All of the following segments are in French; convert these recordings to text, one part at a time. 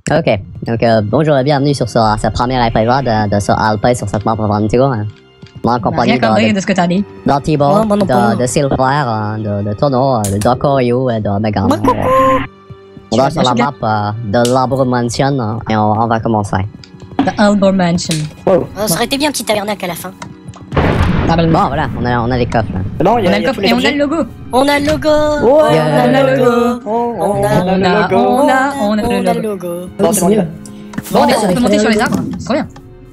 Ok, donc bonjour et bienvenue sur ce premier épisode de ce Alpay sur cette map aventure. Moi en compagnie de ce que t'as dit. de Thibaut, de Silver, de Tono, de Dokoyo et de Megan. On va sur la map de l'Arbor Mansion et on va commencer. The Arbor Mansion. Oh. Ça aurait été bien un petit tabernacle à la fin. Bon voilà, on a les coffres là. Non, on a le coffre et on a le logo. On a le logo. On a le logo. On a le logo. Bon, c'est mieux. Bon, on peut monter sur les arbres. C'est trop bien.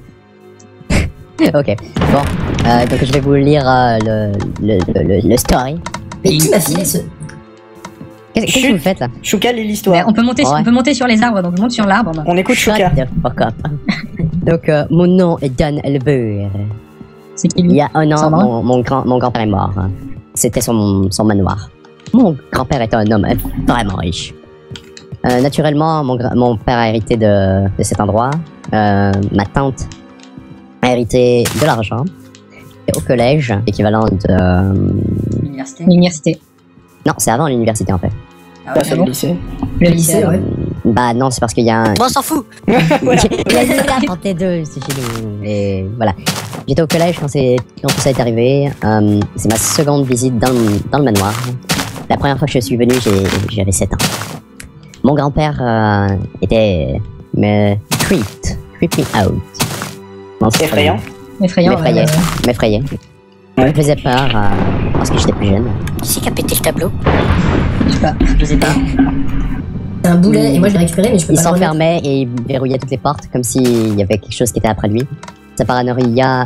Ok, bon, donc je vais vous lire le story. Mais qui m'a filé ce... Qu'est-ce que vous faites là? Chouka lit l'histoire. On peut monter sur les arbres, donc je monte sur l'arbre. On écoute Chouka. Shut the fuck up. Donc mon nom est Dan Elbeur. C'est qui Il lui? y a un an, mon grand-père est mort. C'était son manoir. Mon grand-père était un homme vraiment riche. Naturellement, mon père a hérité de cet endroit. Ma tante a hérité de l'argent. Et au collège, équivalent de... L'université. Non, c'est avant l'université en fait. Ah, c'est le lycée. Le lycée, ouais. Bah non, c'est parce qu'il y a un... Bon, on s'en fout. Il y a une étape entre les deux, c'est chez nous. Et voilà. J'étais au collège quand tout ça est arrivé. C'est ma seconde visite dans le manoir. La première fois que je suis venu, j'avais 7 ans. Mon grand-père était... me creeped me out. Effrayant. M'effrayait. Ouais. Me faisait peur parce que j'étais plus jeune. Qui c'est qui a pété le tableau? Je sais pas. C'est un boulet et moi je l'ai récupéré mais je peux Il pas le remettre. s'enfermait et il verrouillait toutes les portes comme s'il y avait quelque chose qui était après lui. Sa paranoïa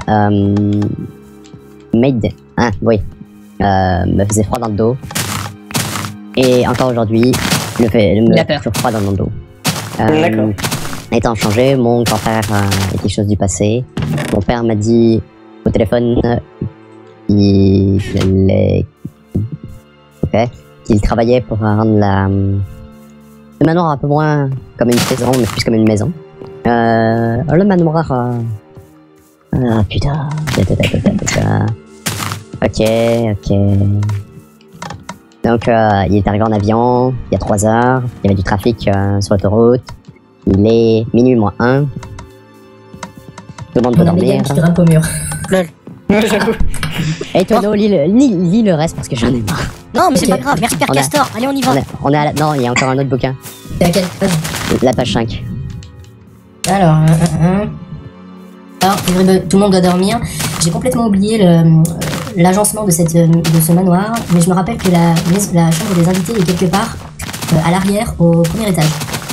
me faisait froid dans le dos. Et encore aujourd'hui, me fait toujours froid dans mon dos. D'accord. Étant changé, mon grand-père est quelque chose du passé. Mon père m'a dit au téléphone qu'il travaillait pour rendre le manoir un peu moins comme une prison, mais plus comme une maison. Le manoir... Ah putain... Ok... Donc il est arrivé en avion, il y a 3 heures, il y avait du trafic sur l'autoroute. Il est minuit moins 1. Tout le monde peut dormir. Qui grimpe au mur. Lol. J'avoue. Et Tono, lis le reste parce que j'en ai marre. Non, mais c'est pas grave. Merci Père Castor. Allez, on y va. On est à non, il y a encore un autre bouquin. C'est à quelle page? La page 5. Alors, tout le monde doit dormir. J'ai complètement oublié l'agencement de ce manoir, mais je me rappelle que la chambre des invités est quelque part à l'arrière, au premier étage.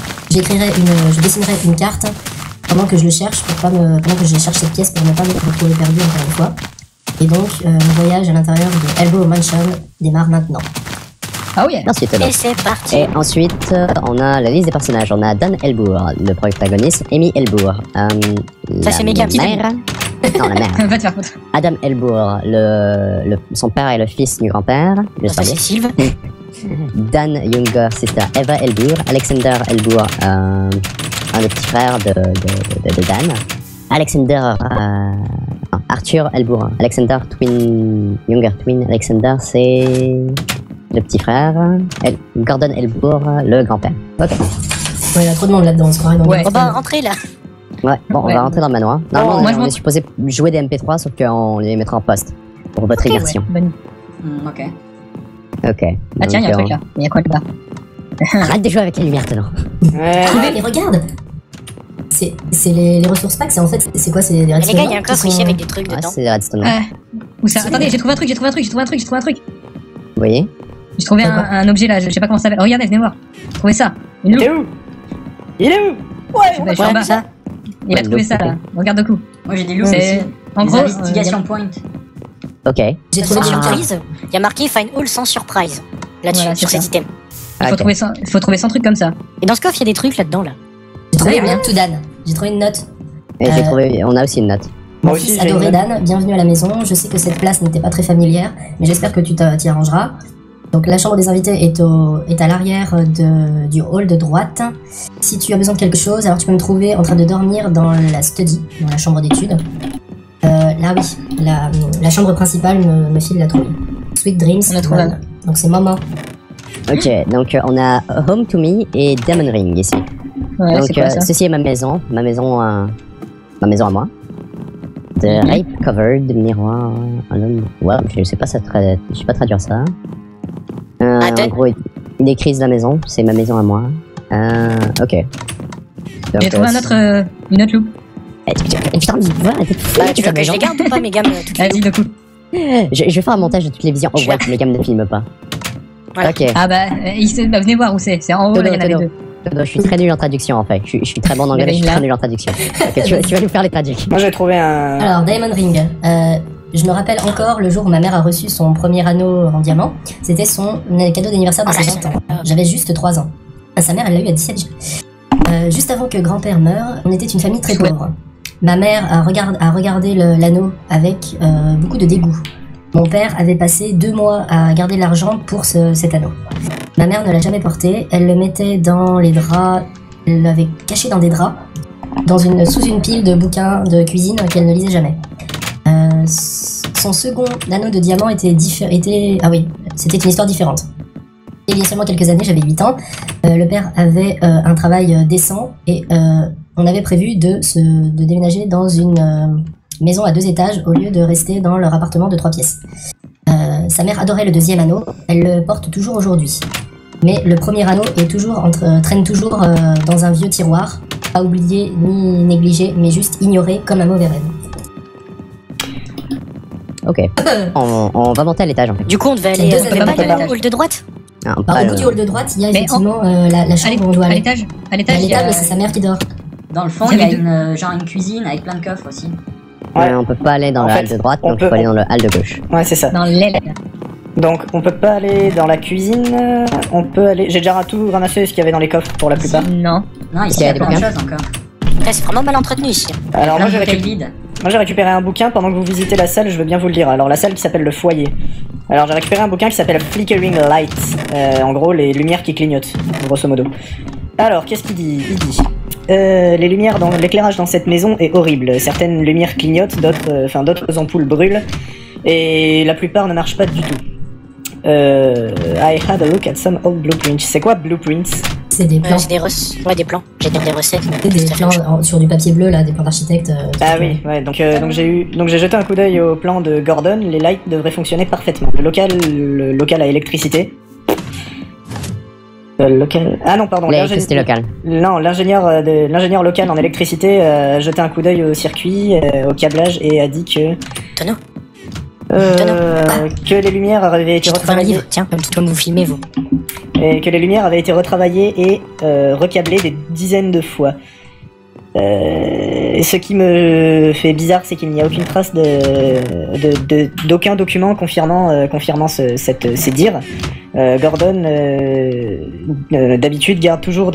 Je dessinerai une carte pendant que je le cherche, pendant que je cherche cette pièce pour ne pas me retrouver perdu encore une fois. Et donc, mon voyage à l'intérieur de Arbor Mansion démarre maintenant. Oh yeah. Merci Tono. Et c'est parti. Et ensuite, on a la liste des personnages. On a Dan Elbour, le protagoniste, Amy Elbour, Ça c'est méga petit. mère. Non, la mère. Va te faire foutre. Adam Elbour, son père est le fils du grand-père. Ça c'est Sylve. Dan Younger Sister Eva Elbour, Alexander Elbour, un des petits frères de Dan. Alexander, Arthur Elbour, Alexander Younger Twin, Alexander c'est le petit frère, Gordon Elbour, le grand-père. Ok. Ouais, il y a trop de monde là-dedans, on se croirait dans Ouais. On va rentrer là. Ouais, bon, on va rentrer dans le manoir. Normalement, moi, on est supposé jouer des MP3, sauf qu'on les mettra en poste pour votre immersion. Bonne. Ok. Ok. Ah tiens, il y a un truc là. Il y a quoi là-bas? Arrête de jouer avec la lumière, Tono. Ouais. Et regarde! C'est les ressources packs, c'est quoi? C'est des Les redstone? gars, il y a un coffre ici avec des trucs Ouais, dedans. c'est Redstone. Où ça? Attendez, j'ai trouvé un truc. Vous voyez? J'ai trouvé un objet là, je sais pas comment ça s'appelle. Oh, regardez, venez voir. J'ai trouvé ça. Une Il loupe. est où? Il est où? Je suis en bas. ça. Il a trouvé ça là. Regarde le coup. Moi j'ai des loups C'est aussi. en Des gros investigation point. Ok. J'ai Sans trouvé surprise, il y a marqué Find All sans surprise. Là-dessus, Voilà, sur c'est cet item. il faut trouver 100 trucs comme ça. Et dans ce coffre, il y a des trucs là-dedans là. J'ai trouvé bien tout Dan. J'ai trouvé une note. Et on a aussi une note. Mon Moi aussi, fils j'ai adoré une note. Dan, bienvenue à la maison. Je sais que cette place n'était pas très familière, mais j'espère que tu t'y arrangeras. Donc la chambre des invités est à l'arrière du hall de droite. Si tu as besoin de quelque chose, alors tu peux me trouver en train de dormir dans la study, dans la chambre d'études. Là oui, la chambre principale me file la trouille. Sweet Dreams. On a trouvé One. Donc c'est maman. Ok, donc on a Home to Me et Demon Ring ici. Ouais, c'est Donc, quoi ça? ceci est ma maison à moi. De rape covered, miroir, un homme. Ouais, je sais pas traduire ça. En gros, il décrit la maison, c'est ma maison à moi. Ok. Donc, J'ai trouvé une autre loupe. putain, voilà, Tu veux que je les garde ou pas, mes gammes toutes les Vas-y, le coup. je vais faire un montage de toutes les visions. Oh ouais, les gammes ne filment pas. Voilà. Ok. Ah bah, venez voir où c'est. C'est en haut, là, il y en avait deux. Je suis très nul en traduction en fait. Je suis très bon en anglais, je suis très nul en traduction. Ok, tu vas nous faire les traductions. Moi j'ai trouvé un. Alors, Diamond Ring. Je me rappelle encore le jour où ma mère a reçu son premier anneau en diamant. C'était son cadeau d'anniversaire de ses 20 ans. J'avais juste 3 ans. Sa mère, elle l'a eu à 17 ans. Juste avant que grand-père meure, on était une famille très pauvre. Ma mère a regardé l'anneau avec beaucoup de dégoût. Mon père avait passé 2 mois à garder l'argent pour cet anneau. Ma mère ne l'a jamais porté, elle le mettait dans les draps, elle l'avait caché dans des draps, sous une pile de bouquins de cuisine qu'elle ne lisait jamais. Son second anneau de diamant ah oui, c'était une histoire différente. Il y a seulement quelques années, j'avais 8 ans, le père avait un travail décent et on avait prévu de déménager dans une maison à 2 étages au lieu de rester dans leur appartement de 3 pièces. Sa mère adorait le deuxième anneau, elle le porte toujours aujourd'hui. Mais le premier anneau traîne toujours dans un vieux tiroir, pas oublié ni négligé, mais juste ignoré comme un mauvais rêve. Ok. On va monter à l'étage en fait. Du coup, on devait Il y aller a 2 on peut pas étages. aller au hall de droite. Ah, on Au parle- bout du hall de droite, il y a Mais effectivement la chambre où on doit À aller. l'étage, À il y a- l'étable, c'est sa mère qui dort. Dans le fond, Vous il y a avez une cuisine avec plein de coffres aussi. Ouais. on peut pas aller dans En le fait, hall de droite, on donc peut- il faut aller dans le hall de gauche. Ouais, c'est ça. dans l'aile. Donc on peut pas aller dans la cuisine. On peut aller. J'ai déjà tout ramassé ce qu'il y avait dans les coffres pour la plupart. Non. Non, ici, Il y il y a a des plein de bouquins choses encore. Putain, c'est vraiment mal entretenu ici. Alors Plein moi de j'ai bouteilles vides. récupéré un bouquin pendant que vous visitez la salle, je veux bien vous le dire. Alors la salle qui s'appelle le foyer. Alors j'ai récupéré un bouquin qui s'appelle Flickering Light. En gros les lumières qui clignotent, grosso modo. Alors qu'est-ce qu'il dit? Il dit les lumières dans l'éclairage dans cette maison est horrible. Certaines lumières clignotent, d'autres ampoules brûlent et la plupart ne marchent pas du tout. I had a look at some old blueprints. C'est quoi blueprints? C'est des plans. C'est des des plans. J'ai des recettes. C'est des plans sur du papier bleu, là, des plans d'architecte. Ah oui, ouais, donc j'ai jeté un coup d'œil au plan de Gordon, les lights devraient fonctionner parfaitement. Le local à électricité. Ah non, pardon, L'électricité locale. Non, l'ingénieur local en électricité a jeté un coup d'œil au circuit, au câblage et a dit que Tonneau. que les lumières avaient été J'ai trouvé un retravaillées livre. Tiens, comme toi, vous filmez, vous. et que les lumières avaient été retravaillées et recablées des dizaines de fois. Ce qui me fait bizarre, c'est qu'il n'y a aucune trace d'aucun document confirmant ces dires. Gordon, d'habitude, garde toujours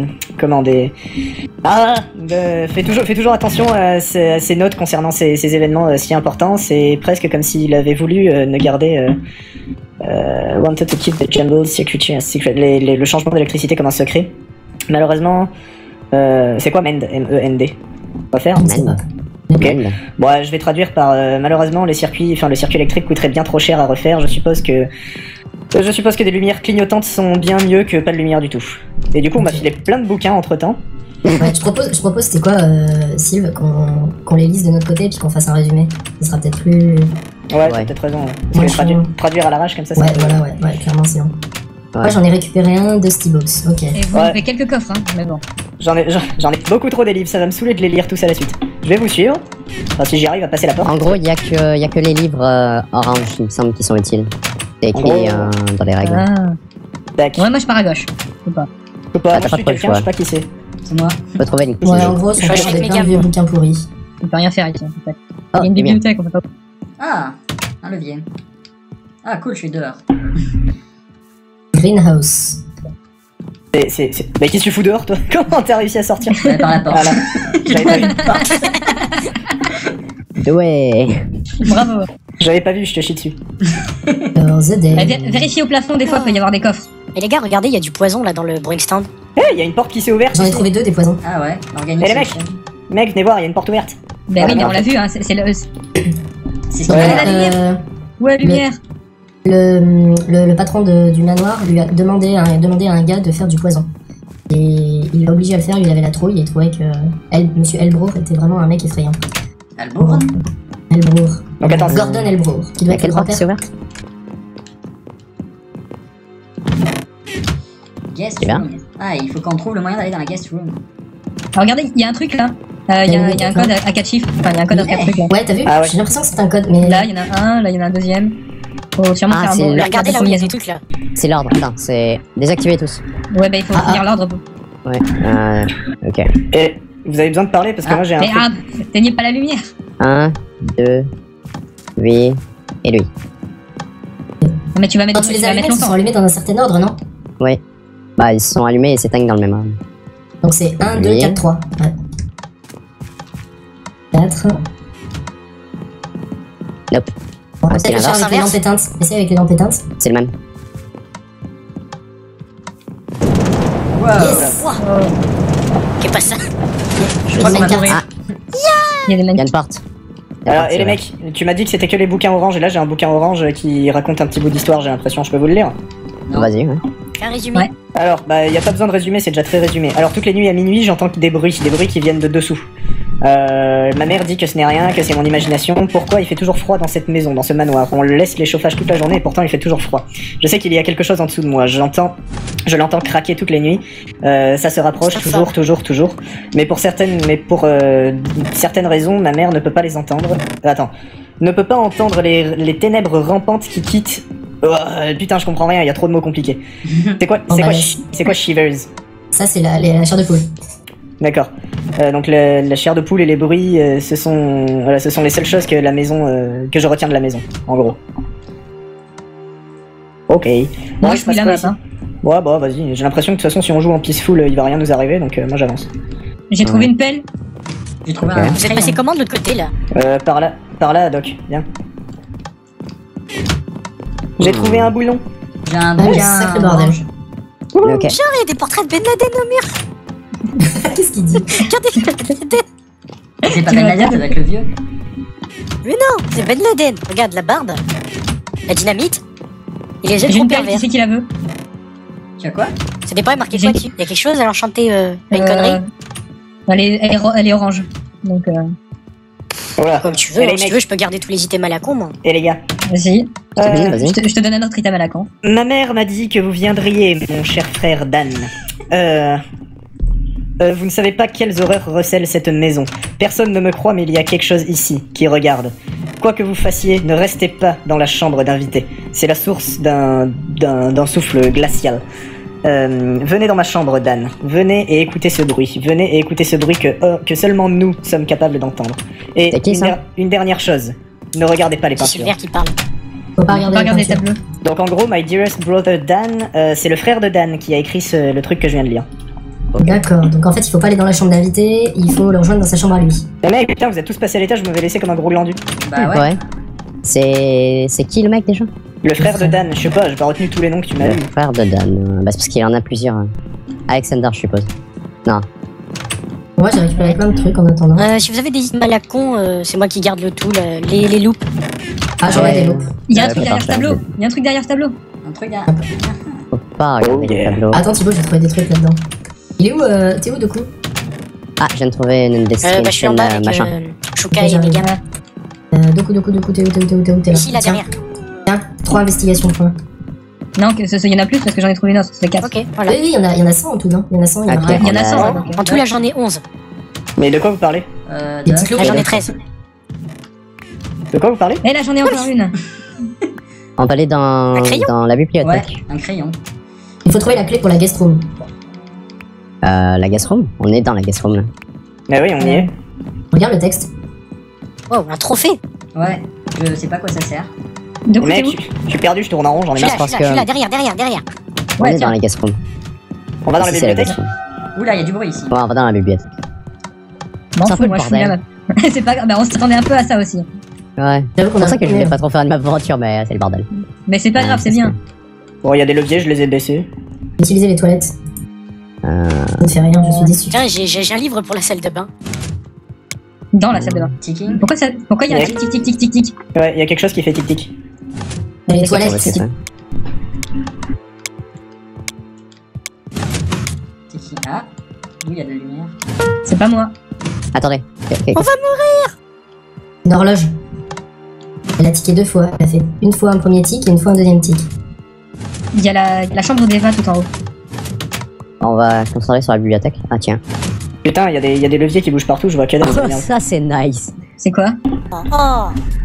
fait toujours attention à ses notes concernant ces événements si importants. C'est presque comme s'il avait voulu ne garder wanted to keep the general security a secret, le changement d'électricité comme un secret. Malheureusement, c'est quoi MEND? M-E-N-D. On va faire Je sais pas. Ok. Merde. Bon, je vais traduire par malheureusement le circuit électrique coûterait bien trop cher à refaire. Je suppose que des lumières clignotantes sont bien mieux que pas de lumière du tout. Et du coup, on m'a filé plein de bouquins entre temps. Ouais, je propose, c'était quoi, Sylve, qu'on les lise de notre côté et puis qu'on fasse un résumé. Ce sera peut-être plus. Ouais, t'as Ouais. peut-être raison. Moi, Parce que je traduire à l'arrache comme ça, Ouais, c'est. voilà, ouais, clairement, sinon. Ouais. Moi, j'en ai récupéré un de Steelbox, ok. Et vous Ouais. avez quelques coffres, hein, mais bon. J'en ai beaucoup trop des livres, ça va me saouler de les lire tous à la suite. Je vais vous suivre. Enfin, si j'y arrive à passer la porte. En gros, il y a que les livres orange, il me semble, qui sont utiles. C'est écrit En gros, dans les règles. Ah. Tac. Ouais, moi je pars à gauche. Ou pas. Je sais pas, Ah, moi, t'as je pas suis trop le quelqu'un, je sais choix. pas qui c'est. C'est moi. On peut trouver une Ouais, en gros, son Je père check avait mes plein de gammes, vieux moi. bouquins pourris. On peut rien faire ici, en fait. Oh, Il y a une c'est bien. bibliothèque, on peut pas. Ah, un levier. Ah, cool, je suis dehors. Greenhouse. Mais qu'est-ce que tu fous dehors, toi? Comment t'as réussi à sortir? Ouais, par la porte. Voilà. J'avais pas vu. Ouais. Bravo. J'avais pas vu, je te chie dessus. Alors, The Day. Vérifiez au plafond, des fois, il peut y avoir des coffres. Et les gars, regardez, il y a du poison là dans le brewing stand. Eh, il y a une porte qui s'est ouverte. J'en ai trouvé 2 des poisons. Ah ouais, organique. Eh, les mecs. Mec, venez voir, il y a une porte ouverte. Ben Ah, oui, mais non. on l'a vu, hein, c'est le. C'est Donc, Ouais. la lumière. Ouais, lumière. le patron du manoir lui a demandé à un gars de faire du poison. et il l'a obligé à le faire, il avait la trouille et il trouvait que Monsieur Elbrour était vraiment un mec effrayant. Albourne. Elbrour. Donc attends, Gordon Elbrour, qui doit être le Quelle porte grand-père. s'est ouverte? Guest C'est bien. room. Ah, il faut qu'on trouve le moyen d'aller dans la guest room. Ah, regardez, il y a un truc là. Il y a un code à 4 chiffres. Enfin, il y a un code à 4 trucs là. Ouais, t'as vu? Ah ouais. J'ai l'impression que c'est un code, mais... Là, il y en a un, là, il y en a un deuxième. Faut sûrement Ah, faire un c'est mot. le- la Regardez là où il y a des combinaison. trucs là. C'est l'ordre, attends, c'est désactiver tous. Ouais, bah il faut finir l'ordre. Ouais, ok. Et vous avez besoin de parler parce que moi j'ai un Mais truc. t'éteignez pas la lumière. 1, 2, lui et lui. Mais tu vas mettre, Quand tu les vas allumes, mettre ils sont longtemps. allumés dans un certain ordre, non? Ouais. Bah, ils sont allumés et s'éteignent dans le même ordre. Donc c'est 1, 2, Oui. 4, 3. Ouais. 4. Nope. On va c'est peut-être le faire l'inverse. avec les lampes éteintes. Essaye avec les lampes éteintes. C'est le même. Yes! Qu'est pas ça? Je crois qu'on va trouver. Ah, Il y a des il y a manières. une porte. Il y a une Alors, porte, et les c'est mecs, tu m'as dit que c'était que les bouquins orange, et là j'ai un bouquin orange qui raconte un petit bout d'histoire, j'ai l'impression, je peux vous le lire. vrai. Vas-y, ouais. Un résumé. Ouais. Alors, bah, y a pas besoin de résumer, c'est déjà très résumé. Alors, toutes les nuits à minuit, j'entends des bruits qui viennent de dessous. Ma mère dit que ce n'est rien, que c'est mon imagination. Pourquoi il fait toujours froid dans cette maison, dans ce manoir? On laisse les chauffages toute la journée et pourtant il fait toujours froid. Je sais qu'il y a quelque chose en dessous de moi. Je l'entends craquer toutes les nuits. Ça se rapproche toujours. Mais pour certaines raisons, ma mère ne peut pas les entendre. Attends, ne peut pas entendre les ténèbres rampantes qui quittent. Oh, putain, je comprends rien. Il y a trop de mots compliqués. C'est quoi shivers? Ça, c'est la chair de poule. D'accord. Donc la chair de poule et les bruits, ce sont les seules choses que que je retiens de la maison, en gros. Ok. Moi, il je se passe suis la quoi map. ici Hein. Ouais, bah vas-y. J'ai l'impression que de toute façon, si on joue en peaceful, il va rien nous arriver, donc moi j'avance. J'ai trouvé une pelle. J'ai trouvé Ok. un Vous êtes crayon. passé comment de l'autre côté là? Par là, Doc. Viens. J'ai trouvé un boulon. J'ai un Ah, bouquin. sacré bordel. Ok. Genre, il y a des portraits de Ben Laden au mur. Qu'est-ce qu'il dit? Regardez Ben Laden. C'est pas Ben Laden, ça doit être le vieux. Mais non, c'est Ben Laden. Regarde la barbe, la dynamite. Il est J'ai trop une pelle, qui pervers. c'est qui la veut? Tu as quoi? Ça dépend, il y a marqué J'ai- quoi dessus? Il y a quelque chose à l'enchanter une connerie? Elle est orange. Donc, Voilà. Comme tu veux, Et les hein, si tu mecs, veux, je peux garder tous les items à la con, moi. et les gars. vas-y. Vas-y. Je te donne un autre item à la con. Ma mère m'a dit que vous viendriez, mon cher frère Dan. Vous ne savez pas quelles horreurs recèlent cette maison. Personne ne me croit, mais il y a quelque chose ici qui regarde. Quoi que vous fassiez, ne restez pas dans la chambre d'invité. C'est la source d'un souffle glacial. Venez dans ma chambre, Dan. Venez et écoutez ce bruit. Venez et écoutez ce bruit que seulement nous sommes capables d'entendre. Et C'est qui, ça une dernière chose. Ne regardez pas les C'est peintures. Sylvain qui parle. Faut pas On regarder va regarder les les peintures. tableaux. Donc en gros, My Dearest Brother Dan, c'est le frère de Dan qui a écrit le truc que je viens de lire. D'accord, donc en fait, il faut pas aller dans la chambre d'invité, il faut le rejoindre dans sa chambre à lui. Les mecs, putain, vous êtes tous passés à l'étage, vous m'avez laissé comme un gros glandu. Bah ouais. Ouais. C'est qui le mec déjà? Le frère de Dan, je sais pas, j'ai pas retenu tous les noms que tu m'as Le dit. frère de Dan. Bah, c'est parce qu'il en a plusieurs. Alexander, je suppose. Non. Moi, j'ai récupéré plein de trucs en attendant. Si vous avez des items à la con, c'est moi qui garde le tout, là, les loupes. Ah, j'en ai des loupes. Il y a un Ouais, truc faut derrière ce partir. tableau. Il y a un truc derrière ce tableau. Un truc à... Faut pas regarder Oh, yeah. le tableau. Attends, Thibaut, j'ai trouvé des trucs là-dedans. Il est où, t'es où, de coup? Ah, je viens de trouver une Bah, je suis en description bas avec machin. Shuka Ok, et j'arrive. Megam. Doku, t'es où, t'es là? Ici, là, Tiens, derrière. Tiens, 3 investigations, point. Non, il y en a plus parce que j'en ai trouvé une autre. C'est 4. Ok, voilà. Oui, il y en a 100 en tout, non? Il y en a 100, il y en a Ok. Il y en a On 100. a- ouais, donc, En tout, là, j'en ai 11. Mais de quoi vous parlez? Des petits clous. Là, j'en ai 13. De quoi vous parlez? Et là, j'en ai encore une. On va aller dans Un crayon la Ouais, bibliothèque. un crayon. Il faut trouver la clé pour la guest room. La guest room. On est dans la guest room là. Mais oui, on y est. Regarde le texte. Oh, un trophée. Ouais, je sais pas quoi ça sert. De Les coup, mecs, t'es où je suis perdu, je tourne en rond, j'en ai Je suis marre. là, pense je suis là, que- je suis là, derrière. On Ouais, est tiens. dans la guest room. On va dans la Ici, c'est bibliothèque. guest room. Oula, il y a du bruit ici. Ouais, on va dans la bibliothèque. M'en C'est un fous, peu moi le je suis là. C'est pas grave, bah, on s'attendait un peu à ça aussi. Ouais. J'avoue C'est qu'on pour a ça que je voulais pas trop faire une map aventure, mais c'est le bordel. Mais c'est pas grave, c'est bien. Bon, il y a des leviers, je les ai baissés. Utiliser les toilettes. Ça ne fait rien, je suis déçu. Tiens, j'ai un livre pour la salle de bain. Dans la salle de bain. Ticking. Pourquoi il y a un tic tic tic tic tic tic? Ouais, il y a quelque chose qui fait tic-tic. Les On va toilettes, essayer ça. Tic. ici. Ah, où il y a de la lumière. C'est pas moi. Attendez. On va mourir. Une horloge. Elle a tiqué 2 fois. Elle a fait une fois un premier tic et une fois un deuxième tic. Il y a la chambre d'Eva tout en haut. On va se concentrer sur la bibliothèque. Ah tiens. Putain, il y a des leviers qui bougent partout, je vois qu'elle Ça c'est nice. C'est quoi? Oh,